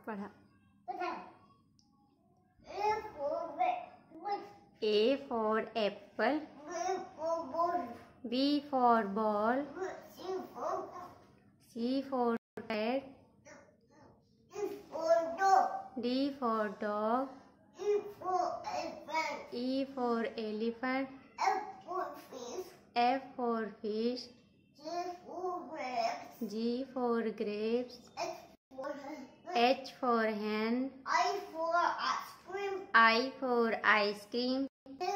पढ़ा। A for apple. B for ball. C for cat. D for dog. E for elephant. F for fish. G for grapes. H for hen. I for ice cream.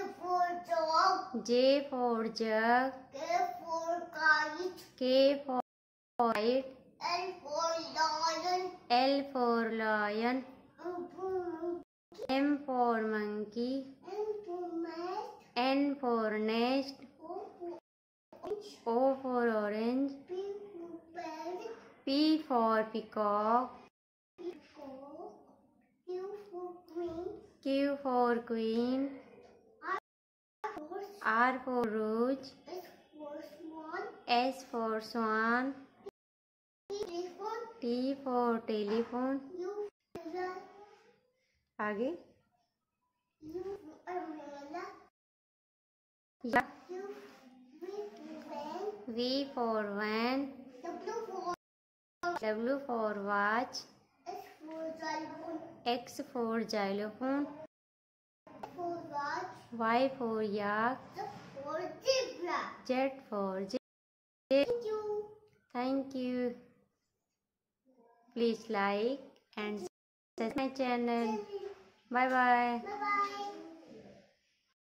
J for jug. K for kite. L for lion. M for monkey. N for nest. O for orange. P for peacock. Q for queen. R for roach. S for swan. T for telephone. आगे V for van. W for watch. X for xylophone. Y for yak. Z for jet. Thank you. Please like and subscribe my channel. Bye bye.